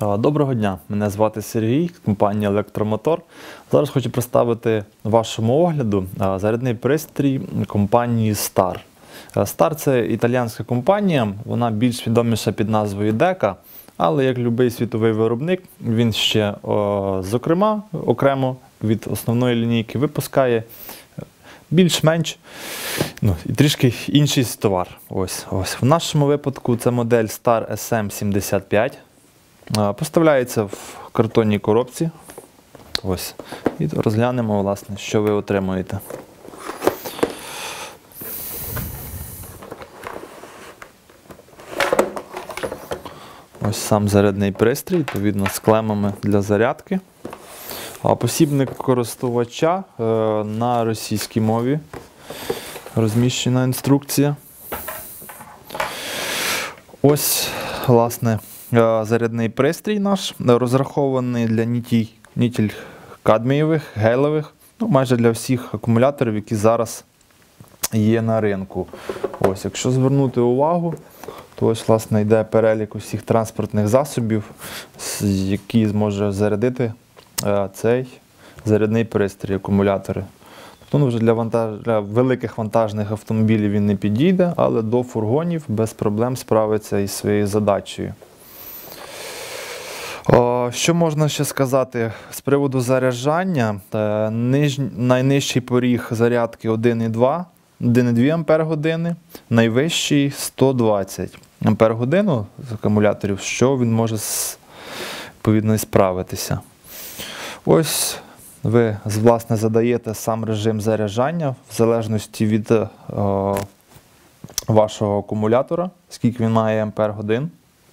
Доброго дня, мене звати Сергій, компанія Електромотор. Зараз хочу представити вашому огляду зарядний пристрій компанії Star. Star – це італійська компанія, вона більш відоміша під назвою Deka, але як будь-який світовий виробник, він ще, зокрема, окремо від основної лінійки випускає більш-менш і трішки інший товар. Ось. В нашому випадку це модель Star SM75. Поставляється в картонній коробці. Ось. І розглянемо, власне, що ви отримуєте. Ось сам зарядний пристрій, відповідно, з клемами для зарядки. Посібник користувача на російській мові. Розміщена інструкція. Ось, власне, зарядний пристрій наш, розрахований для нікель-кадмієвих, гелевих, майже для всіх акумуляторів, які зараз є на ринку. Ось, якщо звернути увагу, то ось, власне, йде перелік усіх транспортних засобів, які зможе зарядити цей зарядний пристрій, акумулятори. Тобто, вже для великих вантажних автомобілів він не підійде, але до фургонів без проблем справиться із своєю задачею. Що можна ще сказати з приводу заряджання? Найнижчий поріг зарядки 1,2 Ах, найвищий 120 Ах з акумуляторів, що він може відповідно справитися. Ось ви, власне, задаєте сам режим заряджання в залежності від вашого акумулятора, скільки він має ампер-годин.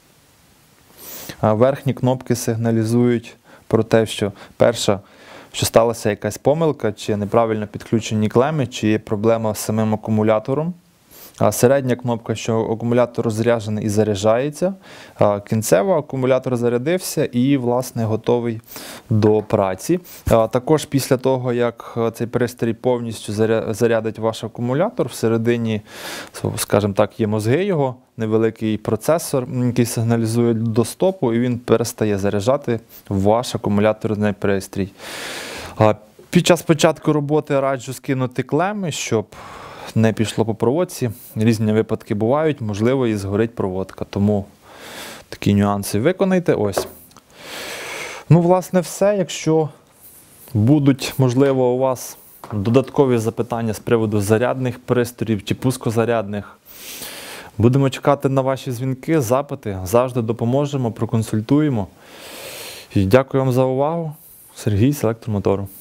Верхні кнопки сигналізують про те, що перша, що сталася якась помилка, чи неправильно підключені клеми, чи є проблема з самим акумулятором. Середня кнопка, що акумулятор розряджений і заряджається. Кінцево акумулятор зарядився і, власне, готовий до праці. Також після того, як цей пристрій повністю зарядить ваш акумулятор, всередині, скажімо так, є мозги його, невеликий процесор, який сигналізує до стопу, і він перестає заряджати ваш акумуляторний пристрій. Під час початку роботи раджу скинути клеми, щоб не пішло по проводці. Різні випадки бувають, можливо, і згорить проводка. Тому такі нюанси виконайте. Ось. Власне, все. Якщо будуть, можливо, у вас додаткові запитання з приводу зарядних пристроїв чи пускозарядних, будемо чекати на ваші дзвінки, запити. Завжди допоможемо, проконсультуємо. І дякую вам за увагу. Сергій з Електромотору.